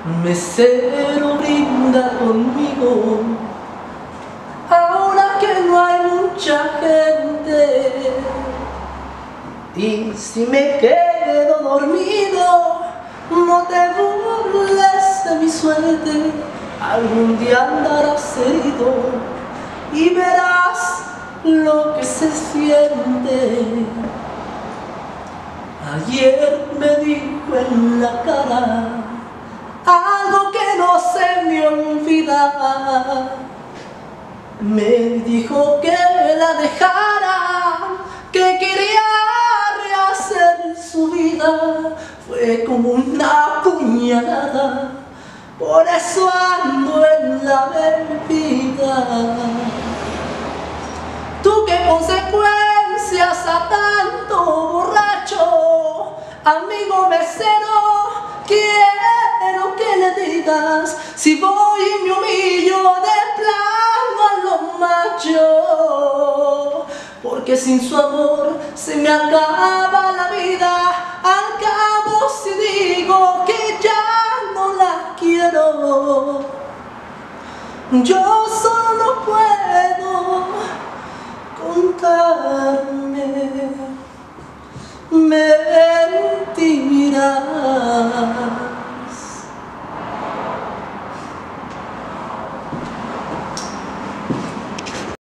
Mesero, brinda conmigo, ahora que no hay mucha gente. Y si me quedo dormido, no te burles de mi suerte. Algún día andarás herido y verás lo que se siente. Ayer me dijo en la cara algo que no se me olvida. Me dijo que la dejara, que quería rehacer su vida. Fue como una puñalada, por eso ando en la bebida. ¿Tú qué consecuencias a tanto borracho? Amigo mesero, quiero que le digas si voy y me humillo de plano a lo macho, porque sin su amor se me acaba la vida. Al cabo si digo que ya no la quiero, yo solo puedo contarme mentiras.